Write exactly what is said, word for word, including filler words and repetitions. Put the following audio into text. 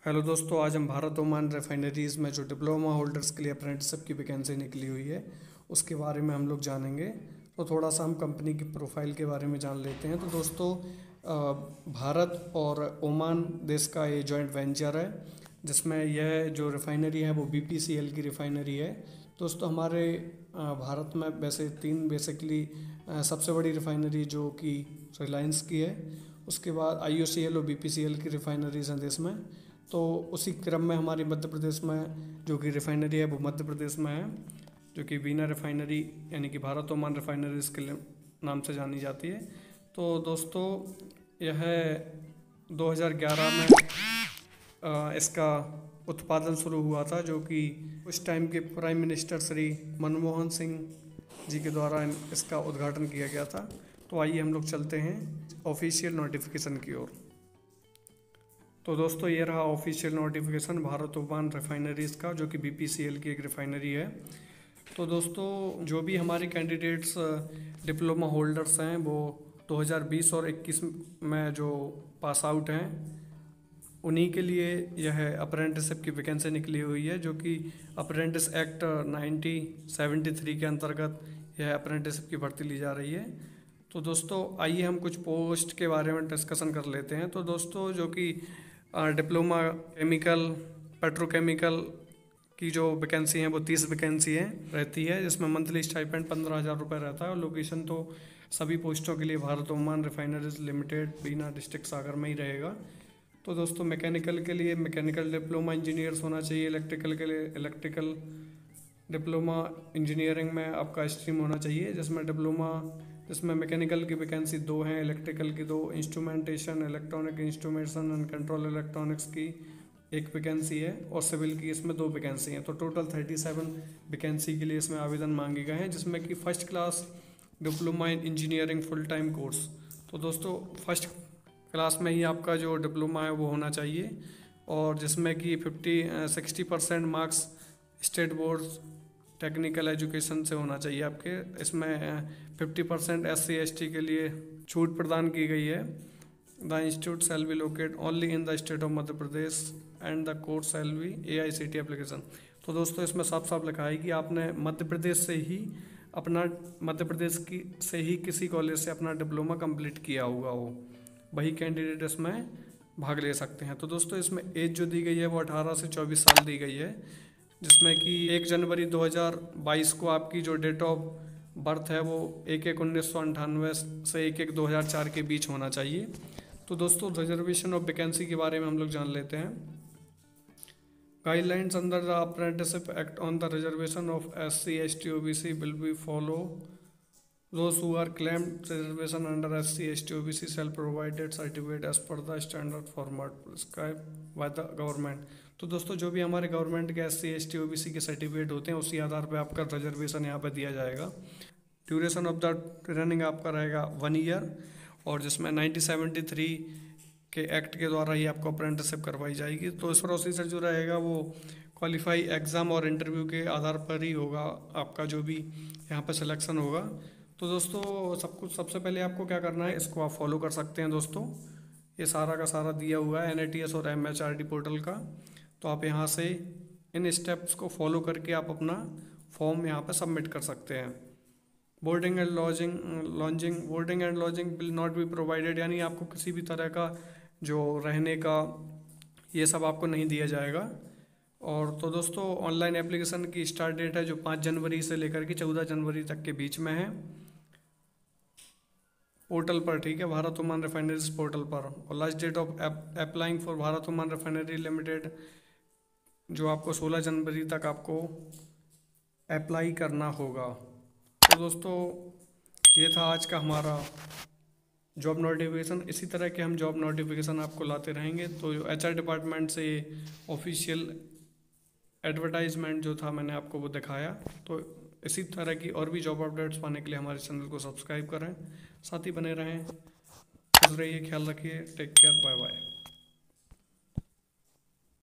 Hello दोस्तों, आज हम भारत ओमान रिफाइनरीज़ में जो डिप्लोमा होल्डर्स के लिए अप्रेंटिसशिप की वैकेंसी निकली हुई है उसके बारे में हम लोग जानेंगे। तो थोड़ा सा हम कंपनी की प्रोफाइल के बारे में जान लेते हैं। तो दोस्तों, भारत और ओमान देश का ये जॉइंट वेंचर है जिसमें यह जो रिफाइनरी है वो बी पी सी एल की रिफाइनरी है। दोस्तों, हमारे भारत में वैसे तीन बेसिकली सबसे बड़ी रिफाइनरी जो कि रिलायंस की है, उसके बाद आई ओ सी एल और बी पी सी एल की रिफाइनरीज हैं देश में। तो उसी क्रम में हमारी मध्य प्रदेश में जो कि रिफाइनरी है वो मध्य प्रदेश में है, जो कि बीना रिफाइनरी यानी कि भारत ओमान रिफाइनरीज के नाम से जानी जाती है। तो दोस्तों, यह दो हज़ार ग्यारह में आ, इसका उत्पादन शुरू हुआ था, जो कि उस टाइम के प्राइम मिनिस्टर श्री मनमोहन सिंह जी के द्वारा इसका उद्घाटन किया गया था। तो आइए हम लोग चलते हैं ऑफिशियल नोटिफिकेशन की ओर। तो दोस्तों, ये रहा official notification Bharat Oman refineries का, जो कि बी पी सी एल की एक रिफाइनरी है। तो दोस्तों, जो भी हमारे कैंडिडेट्स डिप्लोमा होल्डर्स हैं वो दो हज़ार बीस और इक्कीस में जो पास आउट हैं उन्हीं के लिए यह अप्रेंटिसशिप की वैकेंसी निकली हुई है, जो कि apprentice act nineteen seventy three के अंतर्गत यह अप्रेंटिसशिप की भर्ती ली जा रही है। तो दोस्तों, आइए हम कुछ पोस्ट के बारे में डिस्कशन कर लेते हैं। तो दोस्तों, जो कि डिप्लोमा केमिकल पेट्रोकेमिकल की जो वैकेंसी है वो तीस वैकेंसी है रहती है, जिसमें मंथली स्टाइपेंड पंद्रह हज़ार रुपये रहता है। और लोकेशन तो सभी पोस्टों के लिए Bharat Oman refineries limited Bina district Sagar में ही रहेगा। तो दोस्तों, मैकेनिकल के लिए मैकेनिकल डिप्लोमा इंजीनियर्स होना चाहिए, इलेक्ट्रिकल के लिए इलेक्ट्रिकल डिप्लोमा इंजीनियरिंग में आपका स्ट्रीम होना चाहिए, जिसमें डिप्लोमा जिसमें मैकेनिकल की वैकेंसी दो हैं, इलेक्ट्रिकल की दो, instrumentation electronic instrumentation and control electronics की एक वैकेंसी है, और सिविल की इसमें दो वैकेंसी हैं। तो टोटल थर्टी सेवन वैकेंसी के लिए इसमें आवेदन मांगे गए हैं, जिसमें कि first class diploma in engineering full time course. तो दोस्तों, फर्स्ट क्लास में ही आपका जो डिप्लोमा है वो होना चाहिए, और जिसमें कि fifty sixty percent marks state board technical education से होना चाहिए आपके। इसमें fifty percent S C S T के लिए छूट प्रदान की गई है। The institute shall be locate only in the state of Madhya Pradesh and the course shall be A I C T application. तो दोस्तों, इसमें साफ साफ लिखा है कि आपने मध्य प्रदेश से ही अपना मध्य प्रदेश की से ही किसी कॉलेज से अपना डिप्लोमा कंप्लीट किया होगा हो, वही कैंडिडेट इसमें भाग ले सकते हैं। तो दोस्तों, इसमें एज जो दी गई है वो अठारह से चौबीस साल दी गई है, जिसमें कि एक जनवरी दो हज़ार बाईस को आपकी जो डेट ऑफ बर्थ है वो एक एक उन्नीस सौ अंठानवे से एक एक दो हज़ार चार के बीच होना चाहिए। तो दोस्तों, रिजर्वेशन ऑफ वैकेंसी के बारे में हम लोग जान लेते हैं। Guidelines under the apprenticeship act on the reservation of S C S T O B C will be follow those who are claimed reservation under S C S T O B C shall provided certificate as per the standard format prescribed by the government। तो दोस्तों, जो भी हमारे government के S C S T O B C के certificate होते हैं उसी आधार पे आपका रिजर्वेशन यहाँ पे दिया जाएगा। ड्यूरेशन ऑफ द ट्रेनिंग आपका रहेगा वन ईयर, और जिसमें नाइनटीन सेवेंटी थ्री के एक्ट के द्वारा ही आपको अप्रेंटिसशिप करवाई जाएगी। तो इस प्रोसीजर जो रहेगा वो क्वालिफाई एग्ज़ाम और इंटरव्यू के आधार पर ही होगा आपका जो भी यहाँ पर सिलेक्शन होगा। तो दोस्तों, सब कुछ सबसे पहले आपको क्या करना है, इसको आप फॉलो कर सकते हैं। दोस्तों, ये सारा का सारा दिया हुआ है एन ए टी एस और M H R D portal का। तो आप यहाँ से इन स्टेप्स को फॉलो करके आप अपना फॉर्म यहाँ पे सबमिट कर सकते हैं। Boarding and lodging lodging boarding and lodging will not be provided, यानी आपको किसी भी तरह का जो रहने का ये सब आपको नहीं दिया जाएगा। और तो दोस्तों, ऑनलाइन एप्लीकेशन की स्टार्ट डेट है जो पाँच जनवरी से लेकर के चौदह जनवरी तक के बीच में है पोर्टल पर, ठीक है, भारत ओमान रिफाइनरीज पोर्टल पर। और last date of applying for Bharat Oman refinery limited जो आपको सोलह जनवरी तक आपको अप्लाई करना होगा। तो दोस्तों, ये था आज का हमारा जॉब नोटिफिकेशन। इसी तरह के हम जॉब नोटिफिकेशन आपको लाते रहेंगे। तो जो एच आर डिपार्टमेंट से ऑफिशियल एडवर्टाइजमेंट जो था मैंने आपको वो दिखाया। तो इसी तरह की और भी जॉब अपडेट्स पाने के लिए हमारे चैनल को सब्सक्राइब करें, साथ ही बने रहें। खुश रहिए, ख्याल रखिए, टेक केयर, बाय बाय।